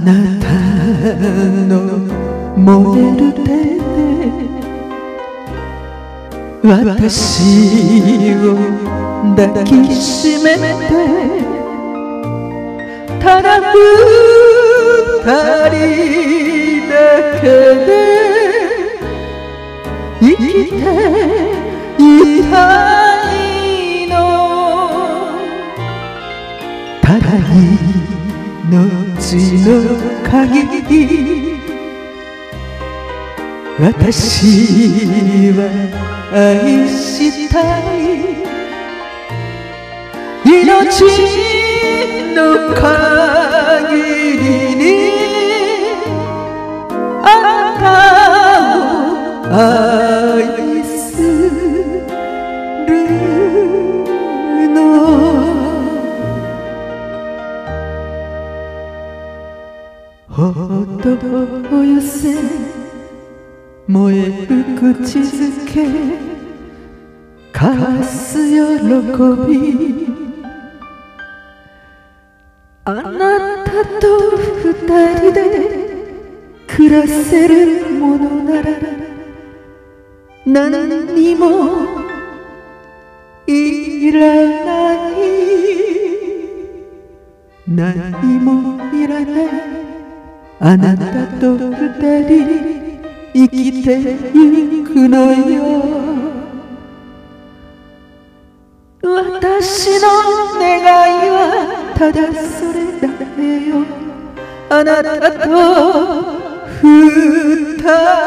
なたの燃える手で私を抱きしめて、ただ二人だけで生きていたいの。ただ命の限り私は愛したい。命の限りにあなたを愛するの。程よせ燃える口づけ交わす喜び、あなたと二人で暮らせるものなら何にもいらない、何もいらない。あなたと二人生きてゆくのよ。私の願いはただそれだけよ。あなたと二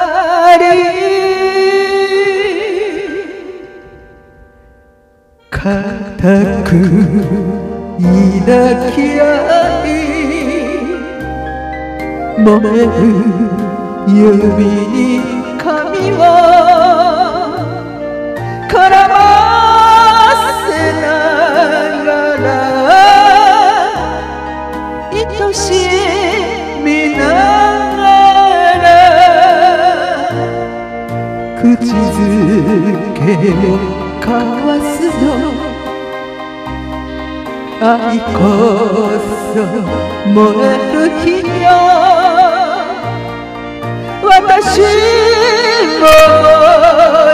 人固く抱き合い、燃える指に髪を絡ませながら、愛しみながら口づけを交わすの。愛こそ燃える火よ。私も